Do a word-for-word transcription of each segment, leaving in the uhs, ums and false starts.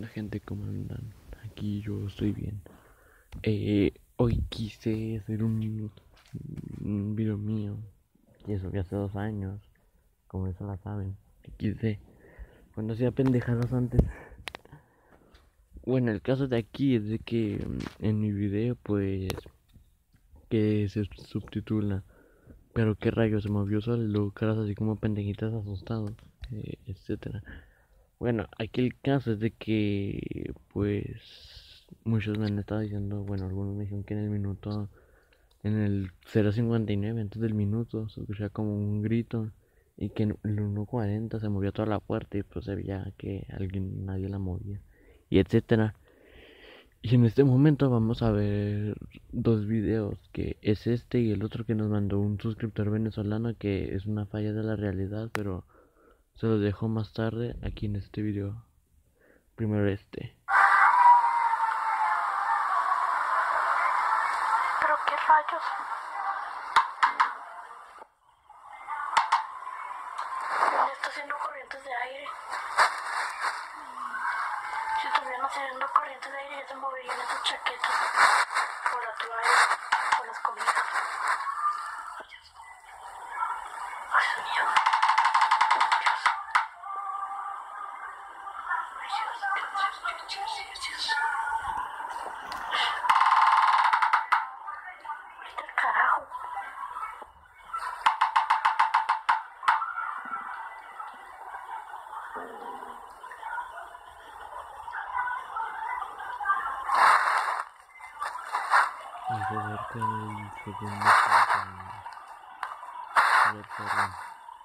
La gente, ¿cómo andan? Aquí yo estoy bien. Eh, hoy quise hacer un, un video mío. Y eso que hace dos años. Como eso la saben. Que quise. Cuando hacía pendejadas antes. Bueno, el caso de aquí es de que mm, en mi video, pues. Que se subtitula. Pero qué rayos, se movió solo. Caras así como pendejitas asustados. Eh, etcétera. Bueno, aquí el caso es de que, pues, muchos me han estado diciendo, bueno, algunos me dijeron que en el minuto, en el cero cincuenta y nueve antes del minuto, se escuchaba como un grito y que en el uno cuarenta se movía toda la puerta y pues se veía que alguien, nadie la movía, y etcétera. Y en este momento vamos a ver dos videos, que es este y el otro que nos mandó un suscriptor venezolano, que es una falla de la realidad, pero se los dejo más tarde aquí en este video. Primero este. ¿Pero qué rayos? Me está haciendo corrientes de aire. Si estuvieran haciendo corrientes de aire ya se moverían esas chaquetas. O la toalla. O las cobijas. Ay, Dios. Ay, Dios mío. Dios. Ay, Dios, Dios, Dios, Dios, Dios, Dios, Dios. Ahorita el carajo. Y se acerca el segundo paso. El perro.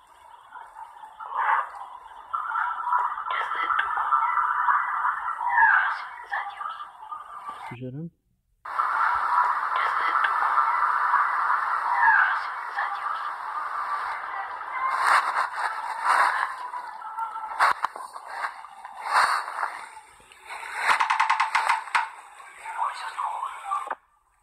Gracias a Dios. ¿Escucharon? Gracias a Dios. Ay, Dios, no.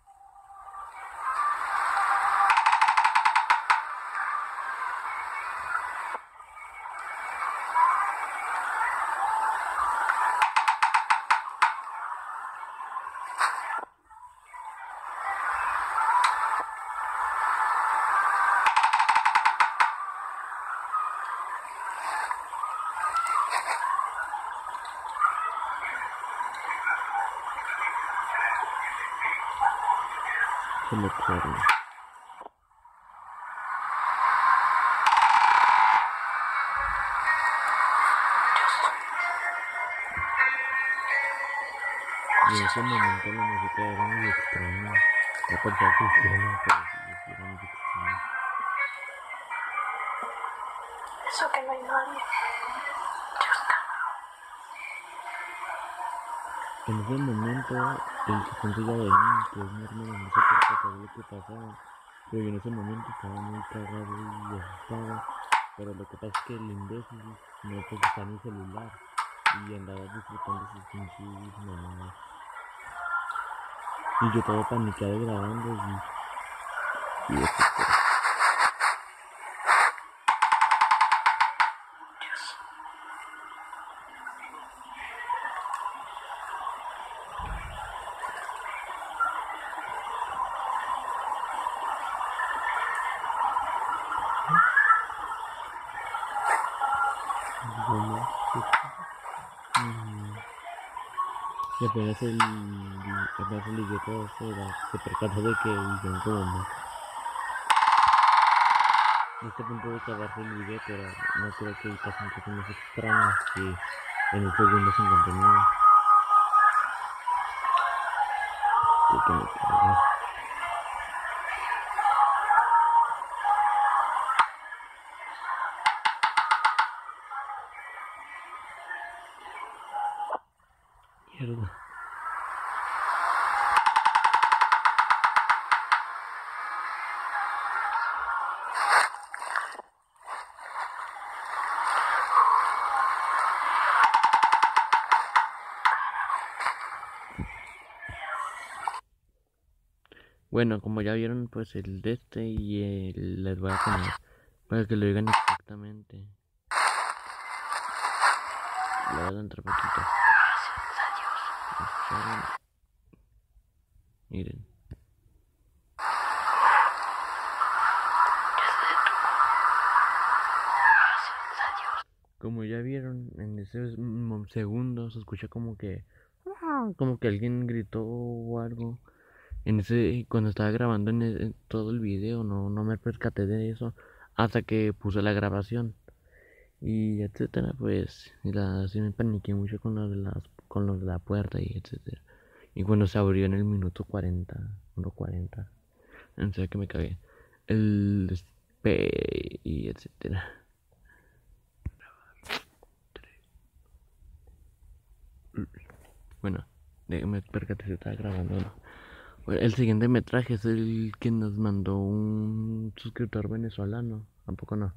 Se le perro. Y en ese momento la música era muy extraña. La parecía cristiana, pero sí, era muy extraña. Eso que no hay nadie. Dios, En ese momento, el que consiga de mí, que es mi hermano, no se percató de lo que pasaba. Pero yo en ese momento estaba muy cagado y asustado. Pero lo que pasa es que el imbécil no pues está en el celular y andaba disfrutando sus pinches mamadas. Y yo estaba paniqueado grabando y, y etcétera. Dios. Bueno, mm, y apenas el, apenas el idiota se, da- se percató de que hicieron como más. En este punto de acabarse el video, pero no creo que pasen cosas más extrañas que en el segundo cincuenta y nueve. Que, que me cago. Mierda. Bueno, como ya vieron, pues el de este y el les voy a poner para que lo digan exactamente. Le voy a dar otro poquito. escucharon. Miren. Como ya vieron, en ese segundo se escucha como que como que alguien gritó o algo. En ese cuando estaba grabando en, el, en todo el video no no me percaté de eso hasta que puse la grabación y etcétera, pues y la sí me paniqué mucho con lo de las con lo de la puerta y etcétera. Y cuando se abrió en el minuto cuarenta, uno cuarenta, en serio que me cagué. El despe y etcétera. Bueno, me percaté si estaba grabando, ¿no? Bueno, el siguiente metraje es el que nos mandó un suscriptor venezolano, ¿tampoco no?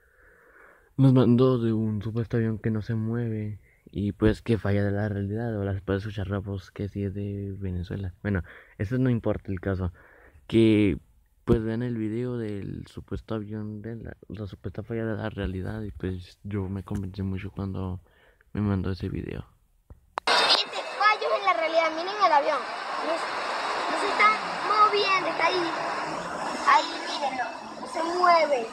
Nos mandó de un supuesto avión que no se mueve y pues que falla de la realidad. Ahora se puede escuchar la voz que sí es de Venezuela. Bueno, eso no importa el caso. Que pues vean el video del supuesto avión, de la, la supuesta falla de la realidad y pues yo me convencí mucho cuando me mandó ese video. Fíjense, fallos en la realidad, miren el avión. No, no se está moviendo, está ahí. Ahí, mírenlo, no se mueve.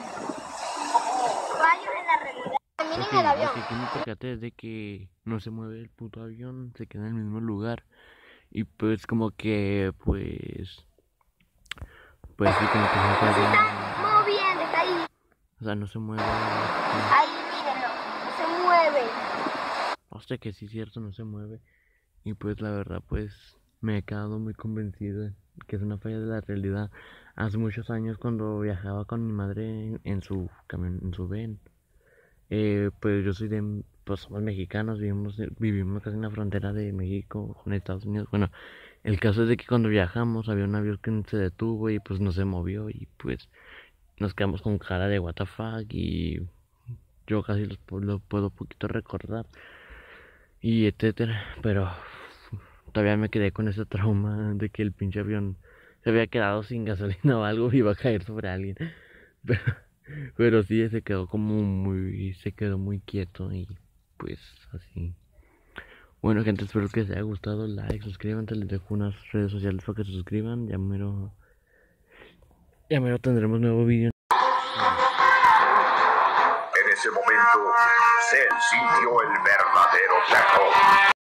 Fallos en la realidad. Miren Okay, el avión. lo que aquí me percaté es de que no se mueve el puto avión, se queda en el mismo lugar. Y pues como que pues pues sí como que no No se falla. está moviendo, está ahí. O sea, no se mueve. Ahí, mírenlo, no se mueve. Hostia, que sí es cierto, no se mueve. Y pues la verdad pues me he quedado muy convencido que es una falla de la realidad. Hace muchos años cuando viajaba con mi madre en, en su camión, en su van, eh, pues yo soy de, pues somos mexicanos, vivimos, vivimos casi en la frontera de México con Estados Unidos. Bueno, el caso es de que cuando viajamos había un avión que se detuvo y pues no se movió y pues nos quedamos con cara de what the fuck y yo casi lo, lo puedo poquito recordar y etcétera, pero todavía me quedé con ese trauma de que el pinche avión se había quedado sin gasolina o algo y iba a caer sobre alguien. Pero, pero sí, se quedó como muy, se quedó muy quieto y pues así. Bueno, gente, espero que les haya gustado. Like, suscríbanse, les dejo unas redes sociales para que se suscriban. Ya mero, ya mero tendremos nuevo vídeo. En ese momento se sintió el verdadero terror.